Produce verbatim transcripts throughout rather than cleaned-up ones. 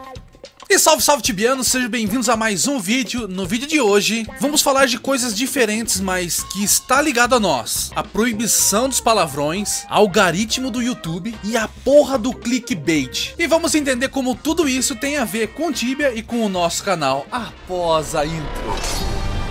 E salve, salve tibianos, sejam bem-vindos a mais um vídeo. No vídeo de hoje, vamos falar de coisas diferentes, mas que está ligado a nós. A proibição dos palavrões, algoritmo do YouTube e a porra do clickbait. E vamos entender como tudo isso tem a ver com Tibia e com o nosso canal após a intro.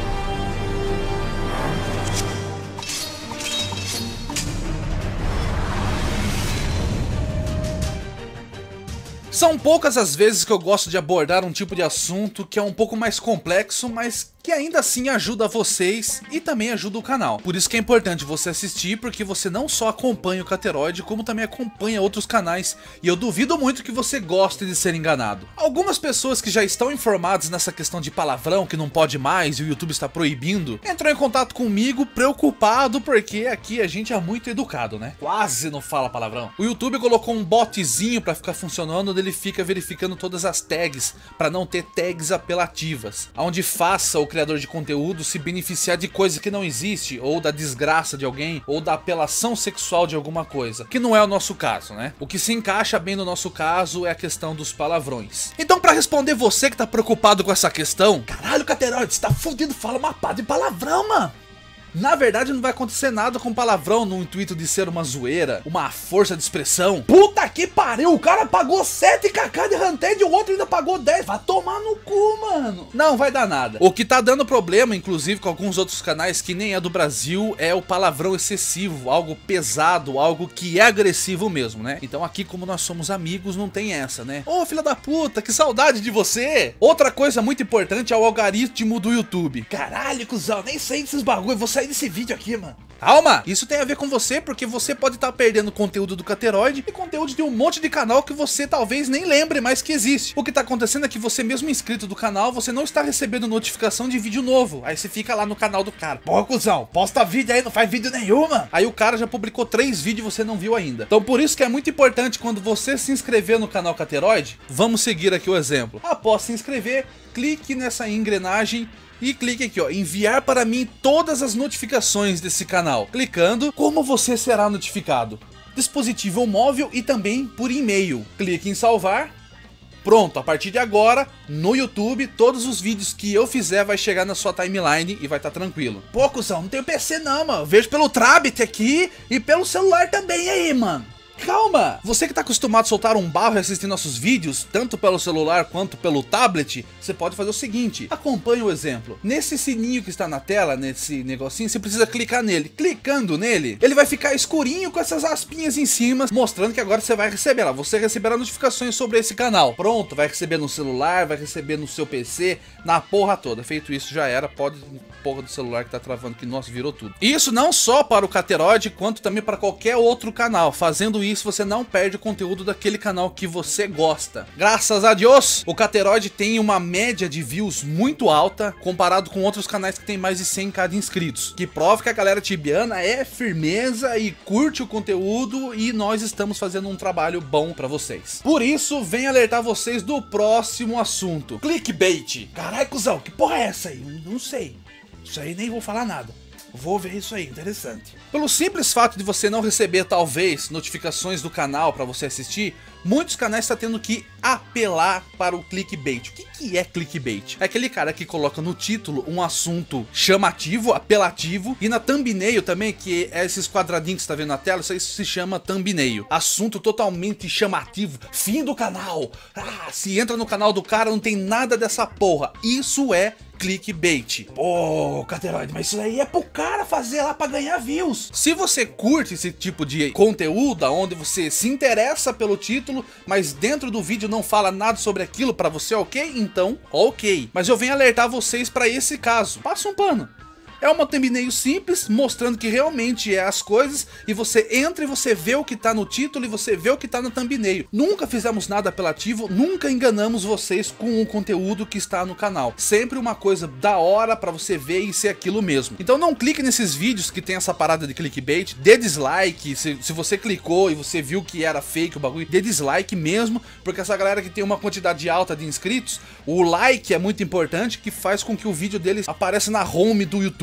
São poucas as vezes que eu gosto de abordar um tipo de assunto que é um pouco mais complexo, mas que ainda assim ajuda vocês e também ajuda o canal. Por isso que é importante você assistir, porque você não só acompanha o Cateroide, como também acompanha outros canais, e eu duvido muito que você goste de ser enganado. Algumas pessoas que já estão informadas nessa questão de palavrão, que não pode mais e o YouTube está proibindo, entrou em contato comigo preocupado, porque aqui a gente é muito educado, né? Quase não fala palavrão. O YouTube colocou um botzinho para ficar funcionando, onde ele fica verificando todas as tags, para não ter tags apelativas, onde faça o criador de conteúdo se beneficiar de coisa que não existe, ou da desgraça de alguém, ou da apelação sexual de alguma coisa, que não é o nosso caso, né? O que se encaixa bem no nosso caso é a questão dos palavrões. Então, pra responder você que tá preocupado com essa questão, caralho, Cateroide, você tá fudido, fala uma pá de palavrão, mano. Na verdade não vai acontecer nada com palavrão no intuito de ser uma zoeira, uma força de expressão. Puta que pariu, o cara pagou sete kk de Hunted e o outro ainda pagou dez. Vai tomar no cu, mano. Não vai dar nada. O que tá dando problema, inclusive com alguns outros canais que nem é do Brasil, é o palavrão excessivo, algo pesado, algo que é agressivo mesmo, né? Então aqui, como nós somos amigos, não tem essa, né? Ô, filha da puta, que saudade de você. Outra coisa muito importante é o algoritmo do YouTube. Caralho, cuzão, nem sei desses bagulho, você desse vídeo aqui, mano. Calma, isso tem a ver com você, porque você pode estar perdendo conteúdo do Cateroide e conteúdo de um monte de canal que você talvez nem lembre mais que existe. O que tá acontecendo é que você, mesmo inscrito do canal, você não está recebendo notificação de vídeo novo. Aí você fica lá no canal do cara: pô, cuzão, posta vídeo aí, não faz vídeo nenhuma. Aí o cara já publicou três vídeos e você não viu ainda. Então por isso que é muito importante, quando você se inscrever no canal Cateroide, vamos seguir aqui o exemplo. Após se inscrever, clique nessa engrenagem e clique aqui, ó, enviar para mim todas as notificações desse canal. Clicando, como você será notificado? Dispositivo móvel e também por e-mail. Clique em salvar. Pronto, a partir de agora, no YouTube, todos os vídeos que eu fizer vai chegar na sua timeline e vai estar tranquilo. Pô, cuzão, não tenho P C não, mano. Eu vejo pelo Trabit aqui e pelo celular também aí, mano. Calma! Você que tá acostumado a soltar um barro e assistir nossos vídeos, tanto pelo celular quanto pelo tablet, você pode fazer o seguinte: acompanhe o exemplo. Nesse sininho que está na tela, nesse negocinho, você precisa clicar nele. Clicando nele, ele vai ficar escurinho com essas aspinhas em cima, mostrando que agora você vai receber lá. Você receberá notificações sobre esse canal. Pronto, vai receber no celular, vai receber no seu P C, na porra toda. Feito isso, já era. Pode, porra do celular que tá travando, que nossa, virou tudo. Isso não só para o Cateroide, quanto também para qualquer outro canal. Fazendo isso, você não perde o conteúdo daquele canal que você gosta. Graças a Deus, o Cateroide tem uma média de views muito alta comparado com outros canais que tem mais de cem mil inscritos, que prova que a galera tibiana é firmeza e curte o conteúdo, e nós estamos fazendo um trabalho bom pra vocês. Por isso, venho alertar vocês do próximo assunto: clickbait. Caralho, cuzão, que porra é essa aí? Não sei. Isso aí nem vou falar nada. Vou ver isso aí, interessante. Pelo simples fato de você não receber, talvez, notificações do canal para você assistir, muitos canais estão tendo que apelar para o clickbait. O que, que é clickbait? É aquele cara que coloca no título um assunto chamativo, apelativo, e na thumbnail também, que é esses quadradinhos que você está vendo na tela, isso aí se chama thumbnail. Assunto totalmente chamativo, fim do canal. Ah, se entra no canal do cara, não tem nada dessa porra. Isso é clickbait. Pô, Cateroide, mas isso aí é pro cara fazer lá pra ganhar views. Se você curte esse tipo de conteúdo, onde você se interessa pelo título, mas dentro do vídeo não fala nada sobre aquilo, pra você, ok? Então, ok. Mas eu venho alertar vocês pra esse caso. Passa um pano. É uma thumbnail simples, mostrando que realmente é as coisas, e você entra e você vê o que tá no título e você vê o que tá na thumbnail. Nunca fizemos nada apelativo, nunca enganamos vocês com o conteúdo que está no canal. Sempre uma coisa da hora pra você ver e ser aquilo mesmo. Então não clique nesses vídeos que tem essa parada de clickbait, dê dislike. Se, se você clicou e você viu que era fake o bagulho, dê dislike mesmo, porque essa galera que tem uma quantidade alta de inscritos, o like é muito importante, que faz com que o vídeo deles apareça na home do YouTube.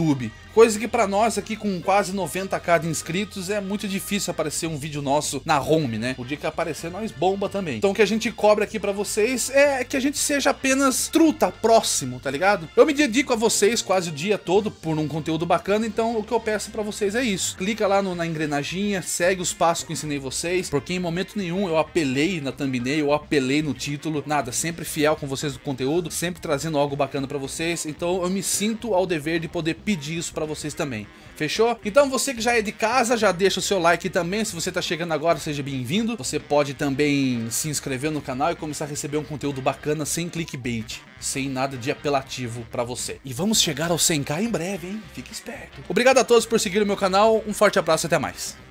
Coisa que pra nós aqui com quase noventa k de inscritos é muito difícil aparecer um vídeo nosso na home, né? O dia que aparecer nós bomba também. Então o que a gente cobra aqui pra vocês é que a gente seja apenas truta, próximo, tá ligado? Eu me dedico a vocês quase o dia todo por um conteúdo bacana, então o que eu peço pra vocês é isso. Clica lá no, na engrenaginha, segue os passos que eu ensinei vocês, porque em momento nenhum eu apelei na thumbnail, eu apelei no título, nada, sempre fiel com vocês do conteúdo, sempre trazendo algo bacana pra vocês, então eu me sinto ao dever de poder pedir isso pra vocês também. Fechou? Então você que já é de casa, já deixa o seu like também. Se você tá chegando agora, seja bem-vindo. Você pode também se inscrever no canal e começar a receber um conteúdo bacana sem clickbait, sem nada de apelativo pra você. E vamos chegar aos cem k em breve, hein? Fique esperto. Obrigado a todos por seguir o meu canal. Um forte abraço e até mais.